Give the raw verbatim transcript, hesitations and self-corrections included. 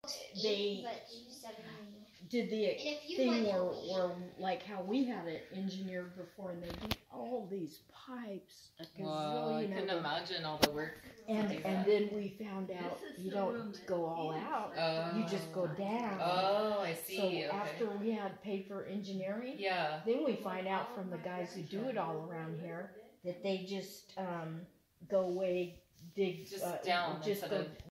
they did the thing where, where like how we had it engineered before, and they did all these pipes, a Wow, I couldn't imagine all the work. And and then we found out you don't go all out, oh. you just go down. Oh, I see. So okay. after we had paid for engineering, yeah, then we find out from the guys who do it all around here that they just um, go away, dig just uh, down just instead go of